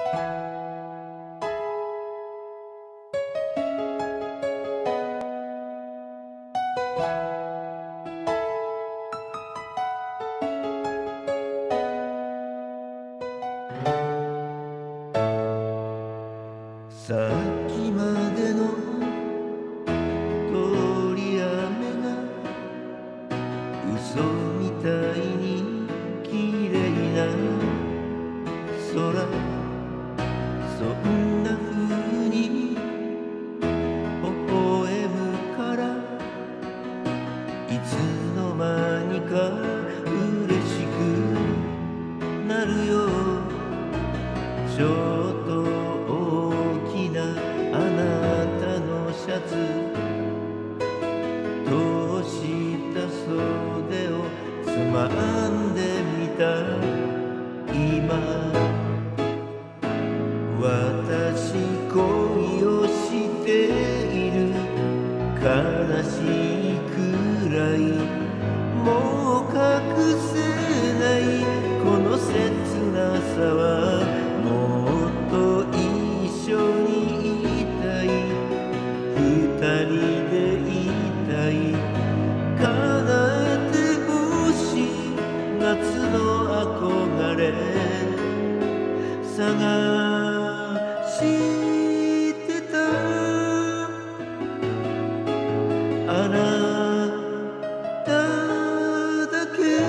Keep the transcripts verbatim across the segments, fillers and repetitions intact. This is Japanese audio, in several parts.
さっきまでの通り雨が嘘みたいに綺麗な空、そんな風に微笑むからいつの間にか嬉しくなるよ。ちょっと大きなあなたのシャツ、通した袖をつまんでみた。今私恋をしている、悲しいくらいもう隠せないこの切なさは、もっと一緒にいたい、二人でいたい、叶えてほしい夏の憧れ探してた。あなただけ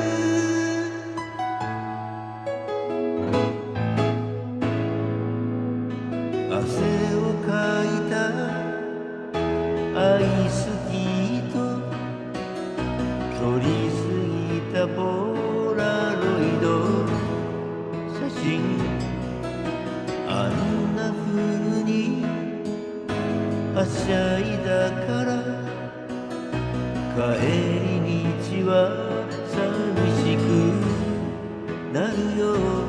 汗をかいたアイスティーと取りすぎたポラロイド写真、あんな風にはしゃいだから帰り道は寂しくなるよ。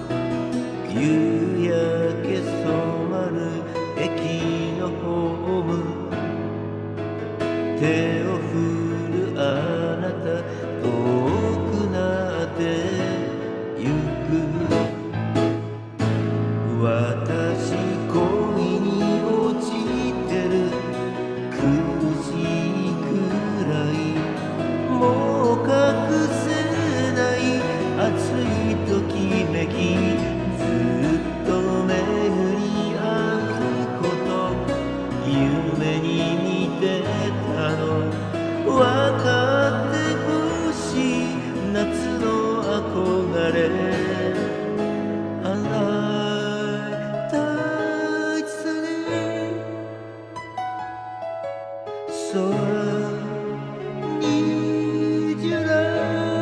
夕焼け染まる駅のホーム、手を振るあなた遠くなってゆく。私恋に落ちてる、苦しいくらいもう隠せない熱いときめき、ずっと巡り合うこと夢に見てたの、わかってほしい夏の憧れ。洗いたいさね、空にじゅら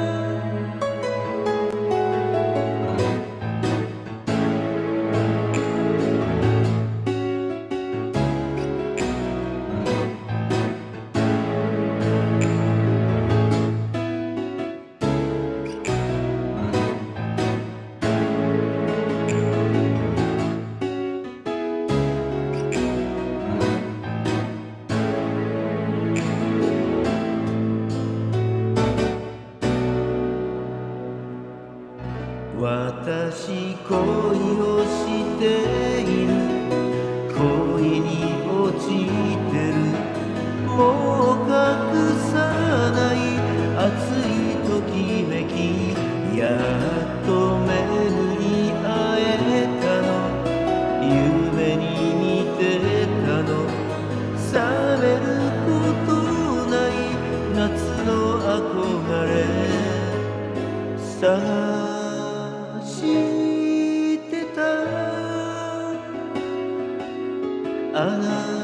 私恋をしている、恋に落ちてる、もう隠さない熱いときめき、やっと巡り会えたの、夢に見てたの、冷めることない夏の憧れ探してた。あな